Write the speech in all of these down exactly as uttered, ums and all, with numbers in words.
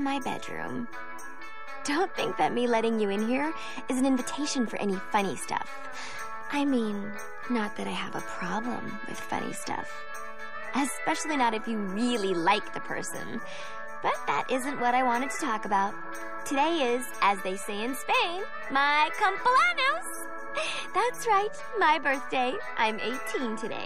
my bedroom. Don't think that me letting you in here is an invitation for any funny stuff. I mean, not that I have a problem with funny stuff. Especially not if you really like the person. But that isn't what I wanted to talk about. Today is, as they say in Spain, my cumpleaños. That's right, my birthday. I'm eighteen today.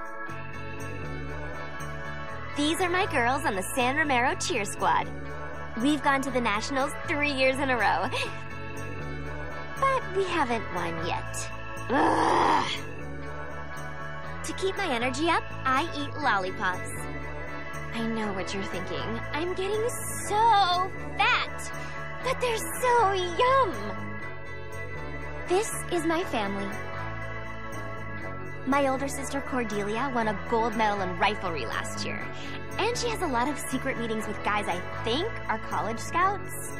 These are my girls on the San Romero cheer squad. We've gone to the Nationals three years in a row. But we haven't won yet. Ugh. To keep my energy up, I eat lollipops. I know what you're thinking. I'm getting so fat, but they're so yum. This is my family. My older sister Cordelia won a gold medal in riflery last year, and she has a lot of secret meetings with guys I think are college scouts.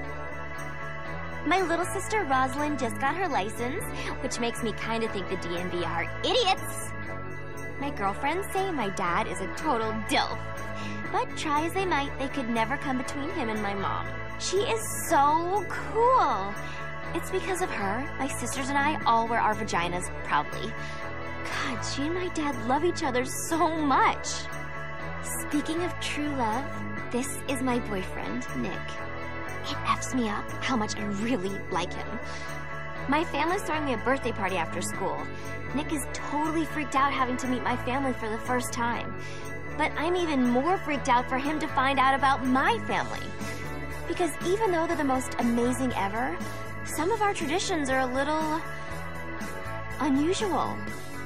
My little sister Rosalind just got her license, which makes me kind of think the D M V are idiots. My girlfriends say my dad is a total dilf, but try as they might, they could never come between him and my mom. She is so cool. It's because of her, my sisters and I all wear our vaginas proudly. God, she and my dad love each other so much. Speaking of true love, this is my boyfriend, Nick. It F's me up how much I really like him. My family's throwing me a birthday party after school. Nick is totally freaked out having to meet my family for the first time. But I'm even more freaked out for him to find out about my family. Because even though they're the most amazing ever, some of our traditions are a little unusual.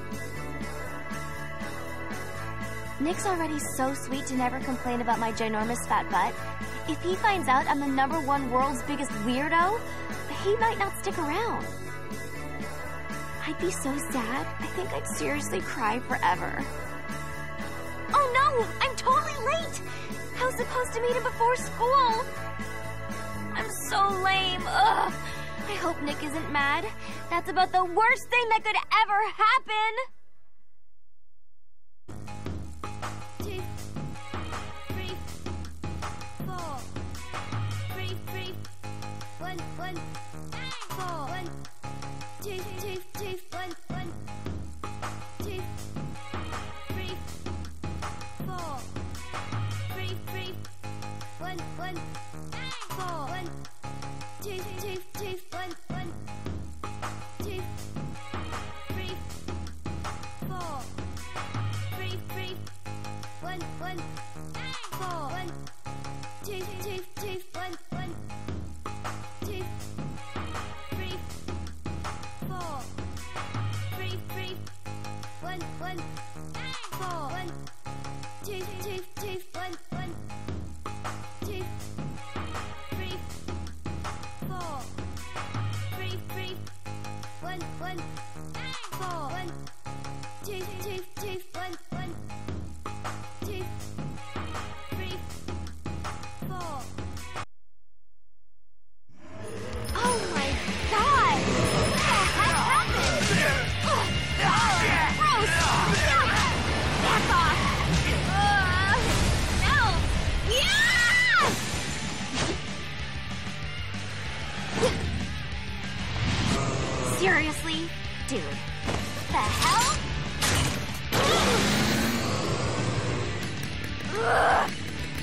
Nick's already so sweet to never complain about my ginormous fat butt. If he finds out I'm the number one world's biggest weirdo, he might not stick around. I'd be so sad. I think I'd seriously cry forever. Oh no! I'm totally late! I was supposed to meet him before school. I'm so lame. Ugh. I hope Nick isn't mad. That's about the worst thing that could ever happen. Two, three, four, three, three, one, one, four, one, two, two, two, one, one, two, three, four, three, three, one, one, four, one, two, two, two, one, one, two, three, four, three, three, one, one, four, one, two, two, two, one, one, two, three, four, three, three, one, one, four, one, two, two, two, one, one, two, three, four, three, three, one, one, four, one, two, two, two, one, one, two, three, four. Oh my God! What the heck happened? Ugh. Oh, gross! Back off! Ugh. No! Yeah! Seriously? Dude. The hell? Ugh.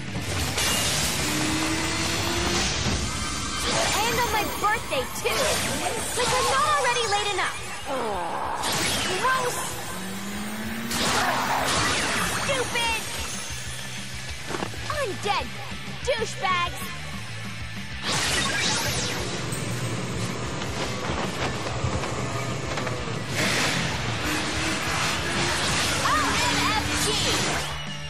And on my birthday, too! Like I'm not already late enough! Gross! Stupid! Undead douchebags! O M F G!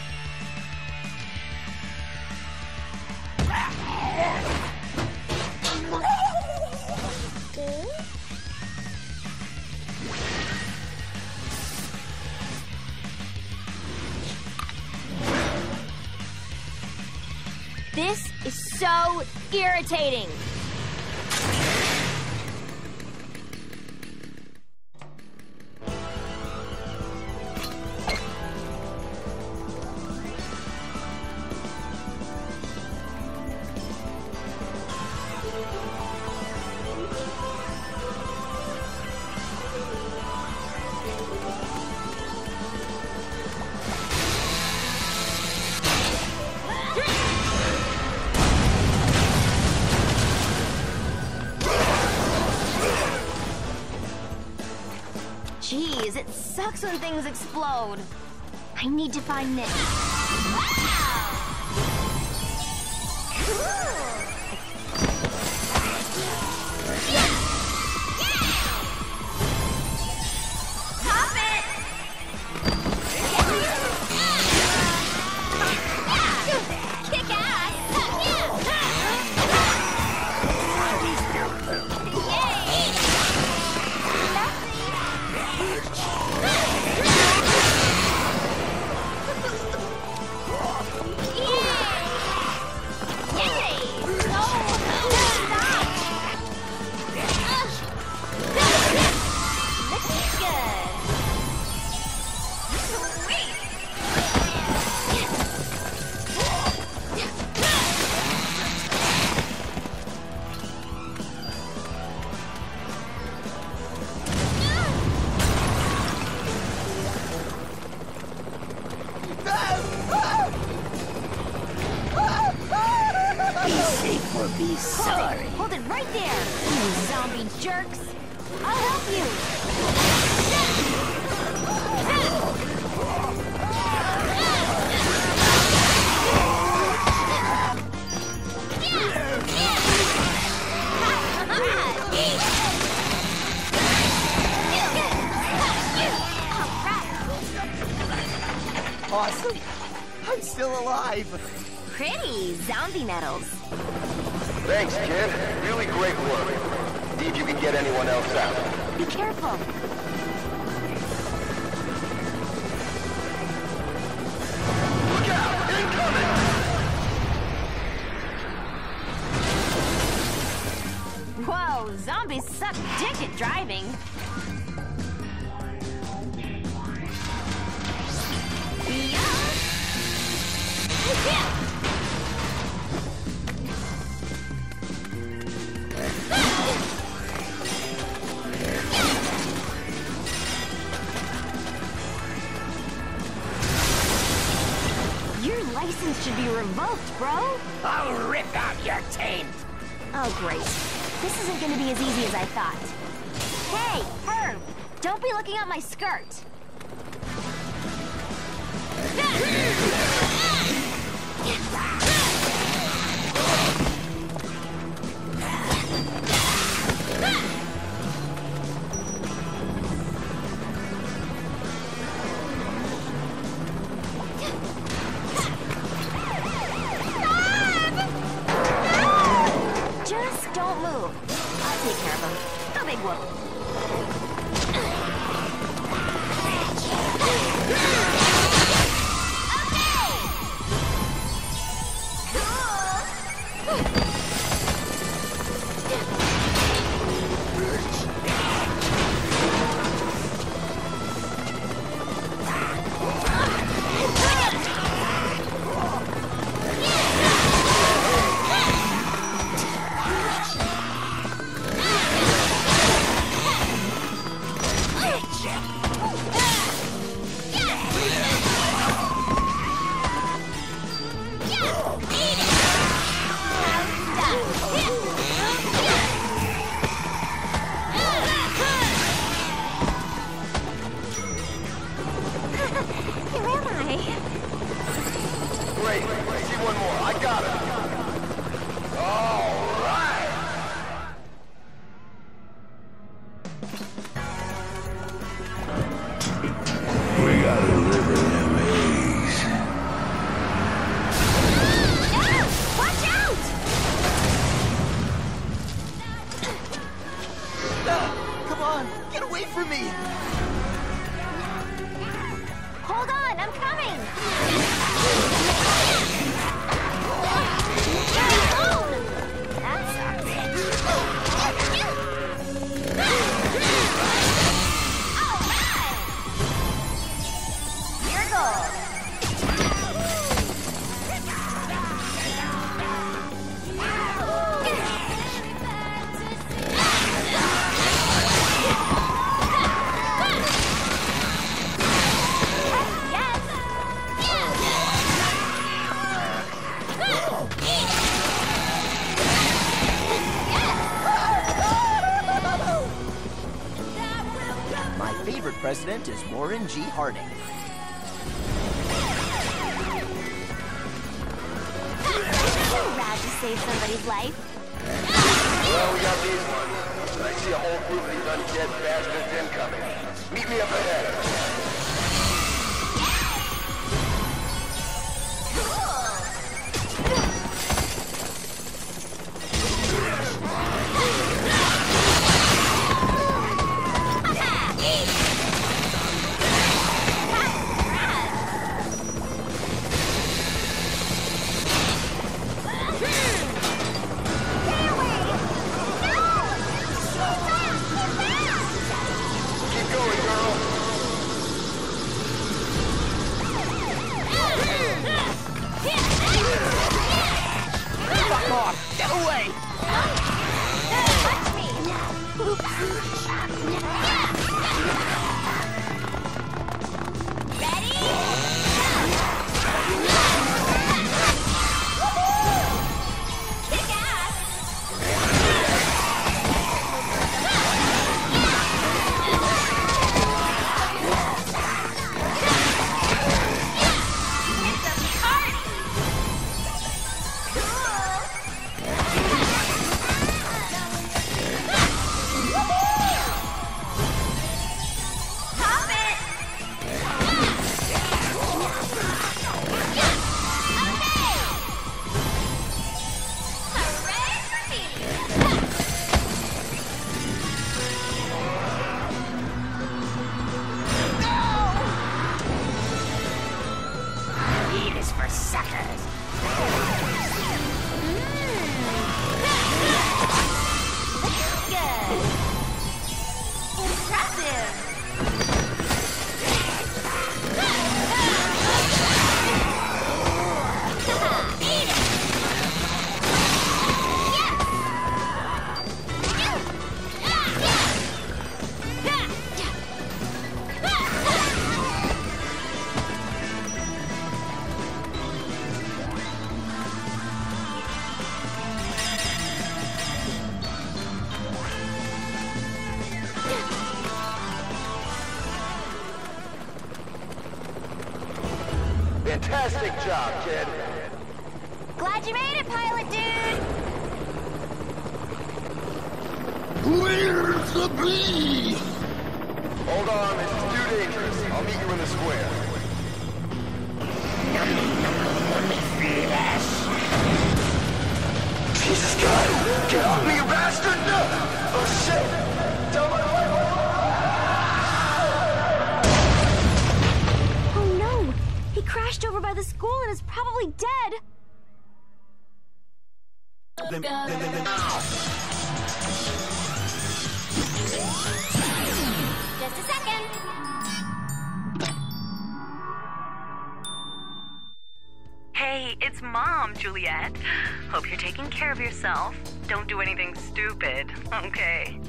This is so irritating. Jeez, it sucks when things explode. I need to find Nick. Wow! Cool! Yeah! Pop it! Yeah! Kick ass! Be sorry. Hold it, hold it right there, you zombie jerks. I'll help you. Awesome. I'm still alive. Pretty zombie medals. Thanks, kid. Really great work. See if you can get anyone else out. Be careful. Look out! Incoming! Whoa, zombies suck dick at driving. Yeah. Yeah. Your license should be revoked, bro. I'll rip out your teeth. Oh, great. This isn't going to be as easy as I thought. Hey, Herb, don't be looking at my skirt. Just don't move. I'll take care of him. No big whoop. Great. See one more. I got it. All right. We gotta deliver them eggs. Ah! Watch out! Ah, come on, get away from me. Hold on, I'm coming! That sucks. Alright! You're My favorite president is Warren G. Harding. Rad to save somebody's life. Well, we got these ones. I see a whole group of these undead bastards incoming. Meet me up ahead. Fantastic job, kid. Glad you made it, pilot dude. Where's the bee? Hold on, this is too dangerous. I'll meet you in the square. Jesus God! Get off me, you bastard! No! Oh shit! Tell my wife! Oh no! He crashed over by the school and is probably dead. Then, then, then, then. Just a second. Hey, it's Mom, Juliet. Hope you're taking care of yourself. Don't do anything stupid, okay?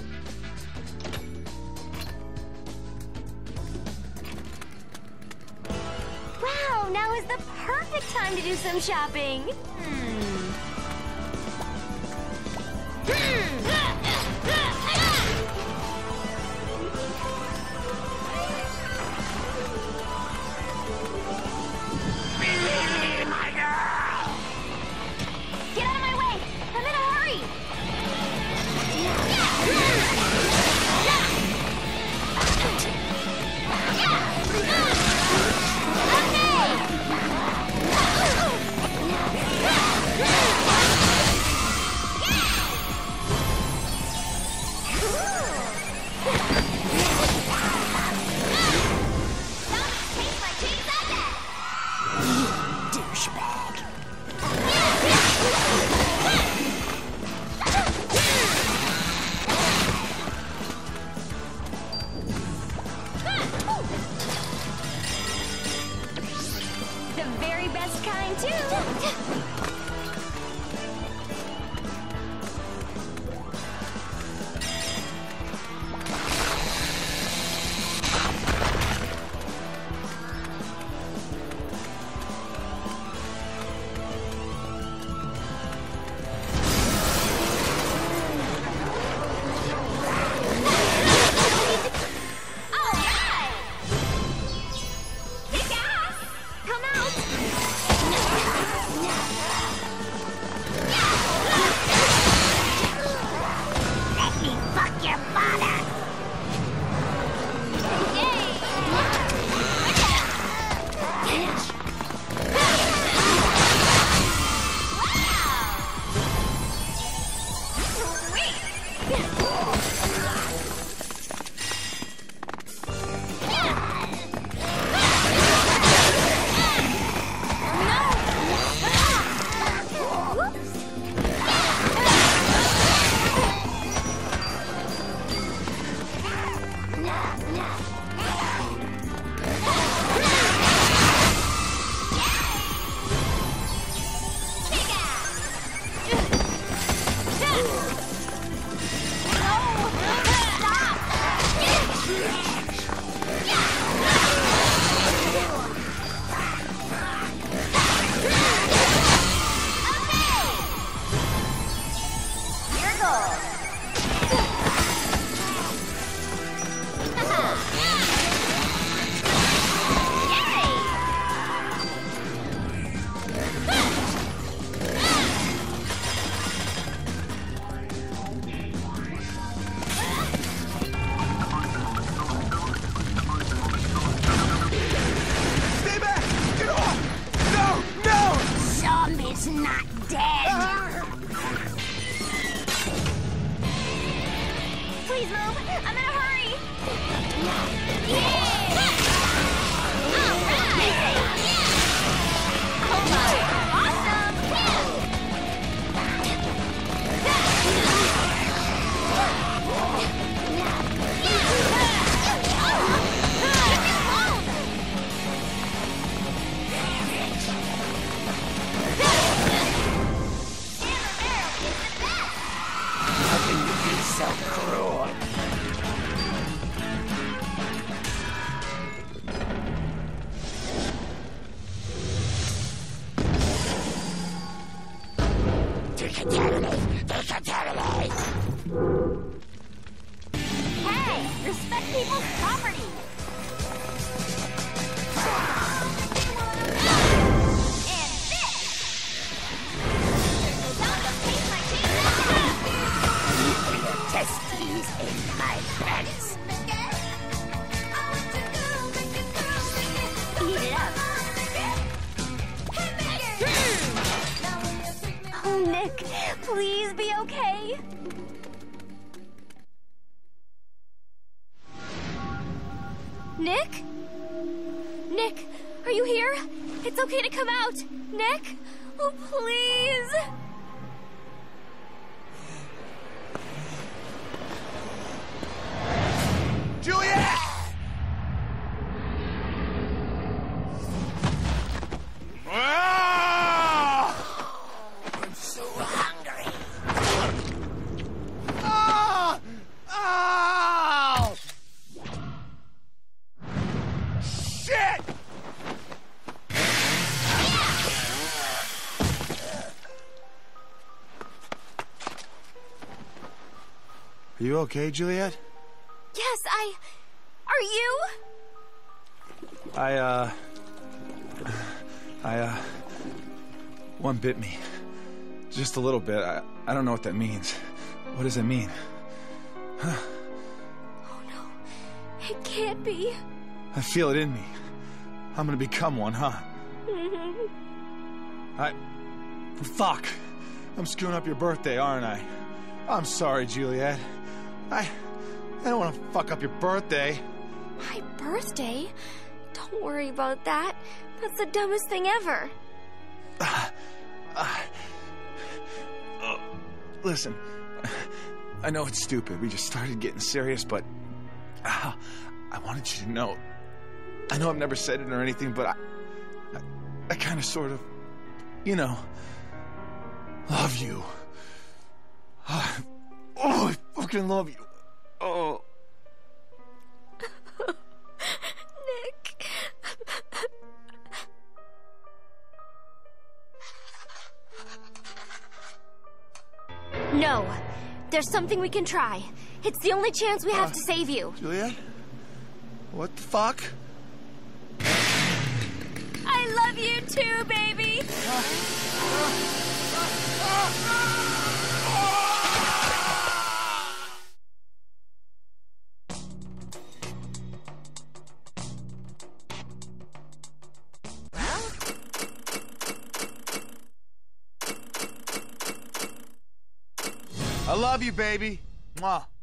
Wow, now is the perfect time to do some shopping. Hmm. Get out of my way! I'm in a hurry! The very best kind, too. Hey, respect people's property. And this. Sound of paint my teeth. Your testes in my pants. Eat it up. Oh, Nick, please be okay. Nick? Nick, are you here? It's okay to come out. Nick? Oh, please. Juliet! I'm so hungry. Ah! Ow! Shit! Are you okay, Juliet? Yes, I... Are you? I, uh... I, uh... One bit me. Just a little bit. I, I don't know what that means. What does it mean? Huh. Oh, no. It can't be. I feel it in me. I'm gonna become one, huh? I... Fuck. I'm screwing up your birthday, aren't I? I'm sorry, Juliet. I... I don't want to fuck up your birthday. My birthday? Don't worry about that. That's the dumbest thing ever. Uh, uh, uh, listen, I know it's stupid. We just started getting serious, but uh, I wanted you to know. I know I've never said it or anything, but I, I, I kind of, sort of, you know, love you. Uh, oh, I fucking love you. Oh. Nick. No. There's something we can try. It's the only chance we have Uh, to save you. Juliet? What the fuck? I love you too, baby. I love you, baby. Mwah.